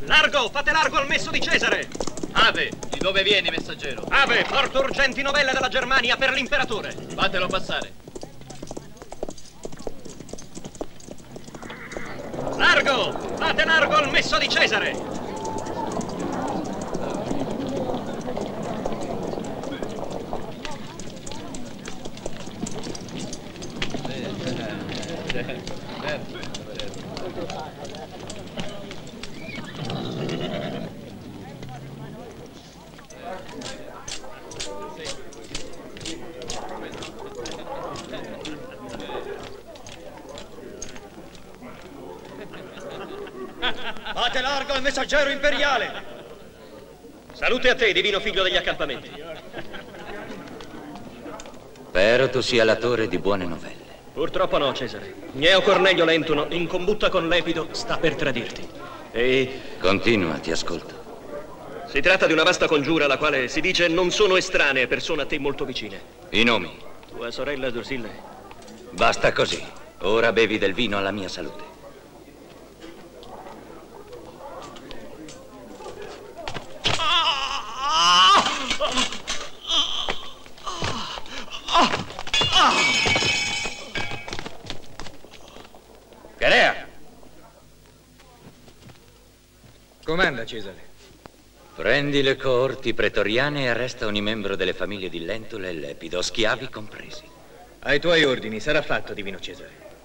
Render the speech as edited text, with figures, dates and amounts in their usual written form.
Largo, fate largo al messo di Cesare! Ave, di dove vieni, messaggero? Ave, porto urgenti novelle dalla Germania per l'imperatore. Fatelo passare. Largo, fate largo al messo di Cesare! Fate largo al messaggero imperiale! Salute a te, divino figlio degli accampamenti. Spero tu sia l'autore di buone novelle. Purtroppo no, Cesare. Gneo Cornelio Lentuno, in combutta con Lepido, sta per tradirti. E... Continua, ti ascolto. si tratta di una vasta congiura, la quale si dice non sono estranee persone a te molto vicine. I nomi. Tua sorella Drusilla. Basta così. Ora bevi del vino alla mia salute. Cherea! Comanda, Cesare. Prendi le coorti pretoriane e arresta ogni membro delle famiglie di Lentula e Lepido, schiavi compresi. Ai tuoi ordini, sarà fatto, divino Cesare.